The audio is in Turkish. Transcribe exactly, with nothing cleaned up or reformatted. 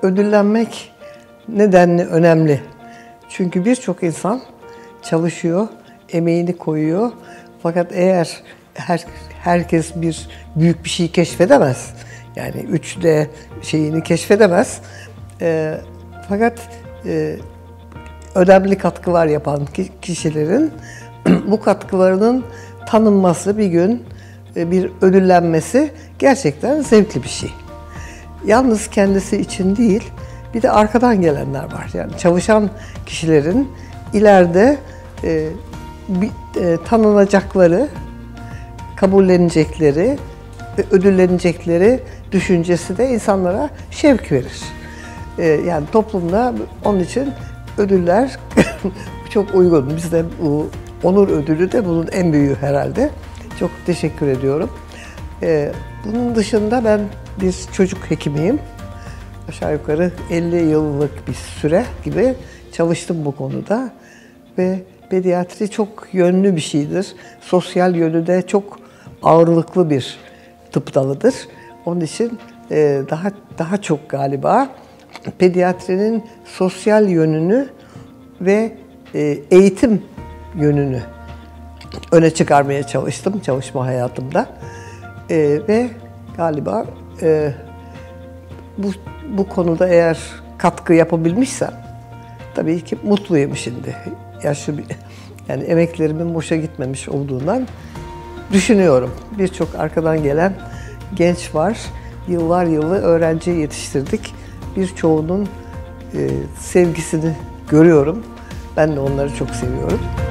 ödüllenmek nedenli önemli? Çünkü birçok insan çalışıyor, emeğini koyuyor. Fakat eğer her, herkes bir büyük bir şey keşfedemez, yani üç D şeyini keşfedemez. E, fakat e, önemli katkılar yapan kişilerin bu katkılarının tanınması, bir gün bir ödüllenmesi gerçekten zevkli bir şey. Yalnız kendisi için değil, bir de arkadan gelenler var. Yani çalışan kişilerin ileride e, bir, e, tanınacakları, kabullenecekleri ve ödüllenecekleri düşüncesi de insanlara şevk verir. E, yani toplumda onun için ödüller çok uygun. Bizde bu onur ödülü de bunun en büyüğü herhalde. Çok teşekkür ediyorum. Ee, bunun dışında ben bir çocuk hekimiyim. Aşağı yukarı elli yıllık bir süre gibi çalıştım bu konuda. Ve pediatri çok yönlü bir şeydir. Sosyal yönü de çok ağırlıklı bir tıp dalıdır. Onun için e, daha daha çok galiba pediatrinin sosyal yönünü ve e, eğitim yönünü öne çıkarmaya çalıştım çalışma hayatımda. E, ve galiba e, bu, bu konuda eğer katkı yapabilmişsem tabii ki mutluyum şimdi. Yaşlı bir, yani emeklerimin boşa gitmemiş olduğundan düşünüyorum. Birçok arkadan gelen genç var. Yıllar yılı öğrenci yetiştirdik. Birçoğunun e, sevgisini görüyorum. Ben de onları çok seviyorum.